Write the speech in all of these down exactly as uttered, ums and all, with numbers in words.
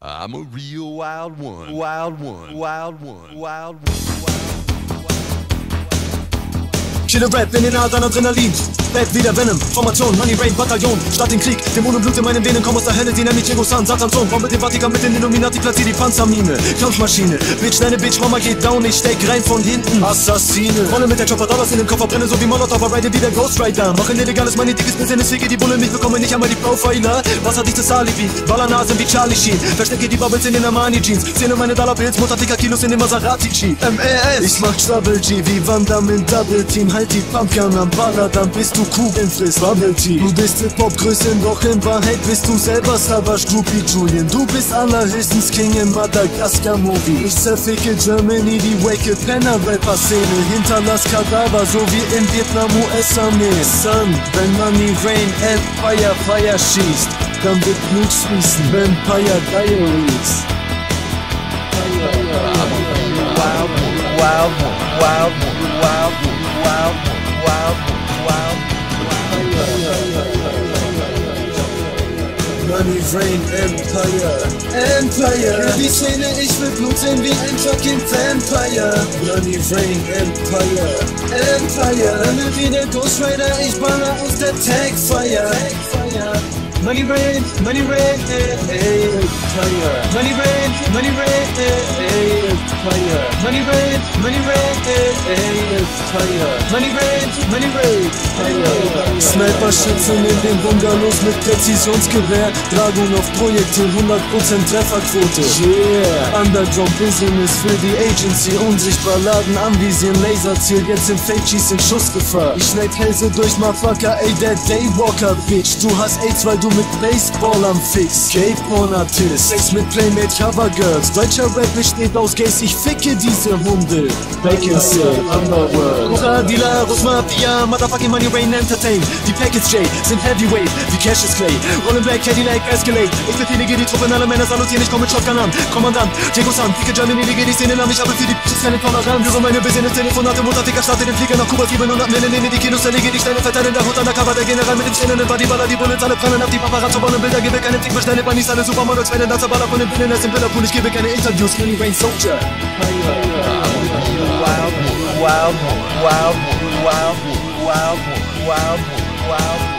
I'm a real wild one, wild one, wild one, wild one, wild Killer Rap in den Adern Adrenalin. Bad wie der Venom, Formation, Moneyrain, Bataillon. Statt den Krieg, Dämonen Blut in meinen Venen. Komm aus der Hölle, Dynamit, Diego San, Satans Sohn. Komm mit dem Vatikan, mit den Illuminati, platzier die Panzermine. Kampfmaschine, Bitch, deine Bitch, Mama geht down. Ich steck rein von hinten, Assassine. Rolle mit der Chopper, Dollars in den Koffer, brenne so wie Molotov, ride wie der Ghost Rider. Machen illegales, meine dickes Business, ficke die Bulle, mich bekomme nicht einmal die Profiler. Was hat dich das Alibi? Ballernasen wie Charlie Sheen. Verstecke die Bubbles in den Armani Jeans. Zähle meine Dollar Bills, Mutter dicker Kilos in den Maserati Jeep. M A S, ich mach Trouble G wie Van Damme in Double Team. Halt die Pumpgun am Baller, dann bist du Kugeln frisst Bubble Tea. Du bist Hip-Hop-Größe, doch in Wahrheit bist du selber Savage Groupie Julian. Du bist allerhöchstens King in Madagaskar-Movie. Ich zerficke Germany, die wake Penner-Rapper-Szene. Hinterlass Kadaver, so wie in Vietnam U S-Armee. Son, wenn Moneyrain Empire Fire schießt, dann wird Blut fließen. Vampire Diaries. wild one, wild one, wild one, wild one, wild one, wild one, wild one. Moneyrain Empire, Empire. Für die Szene, ich will Blut sehen wie ein fucking Vampire. Moneyrain Empire, Empire. Himmel wie der Ghost Rider, ich baller aus der Tagfire. Moneyrain, Moneyrain, eh, eh, Empire. Moneyrain, Moneyrain, eh, eh, Empire. Moneyrain, Moneyrain, eh, eh, Empire. Moneyrain, Moneyrain, Empire. Sniper-Schützen in den Bungalows mit Präzisionsgewehr. Dragung auf Projektil, hundert Prozent Trefferquote. Yeah. Underground Business für die Agency. Unsichtbar laden anvisieren, Laserziel. Jetzt im Fake-Cheese in Schussgefahr. Ich schneid Hälse durch Motherfucker, ey, der Daywalker, Bitch. Du hast AIDS, weil du mit Baseball am Fix. Gay-Porn-Artist, Sex mit Playmate Covergirls. Deutscher Rap besteht aus Gays, ich ficke diese Hunde. Bacon Cell, Underworld. Cora, Dealer, Mafia, Motherfucking Moneyrain Entertain. Die Package J sind Heavyweight, wie Cassius Clay. Rolling Black, Cadillac, Escalade. Ich befehlige die Truppen, alle Männer salutieren, ich komm mit Shotgun an. Kommandant, Diego San, Pike Germany, lege die Szene an. Ich habe für die Bitches keine Toleranz. Führe meine Business, Telefonate, Mutter, Dicker, starte den Flieger nach Kuba, siebenhundert Mille, nehme die Kinos, zerlege die Steine, verteilen der Hut an der Cover, der General mit dem stehenden Bodyballer, die Bullets, alle brennen auf die Paparazzo, bauen Bilder, gebe keine Tick, bestelle bei nicht alle Supermodels, wenn der Baller von den Binnen, es im Bilderpool, ich gebe keine Interviews, Moneyrain Soldier. Wild one, wild one, wild one, wild one, wild one, wild one, wild one.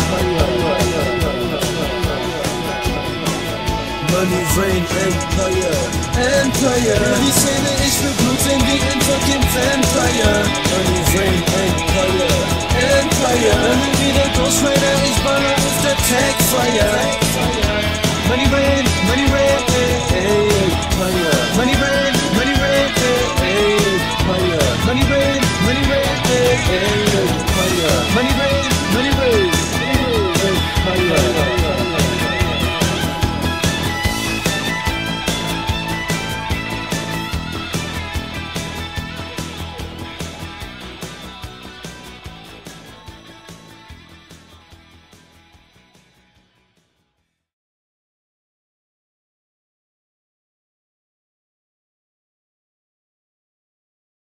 Moneyrain Empire, Empire. Für die Szene, ich will Blut sehen wie ein fucking Vampire. Moneyrain Empire, Empire. Himmel wie der Ghost Rider, ich baller aus der Tagfire.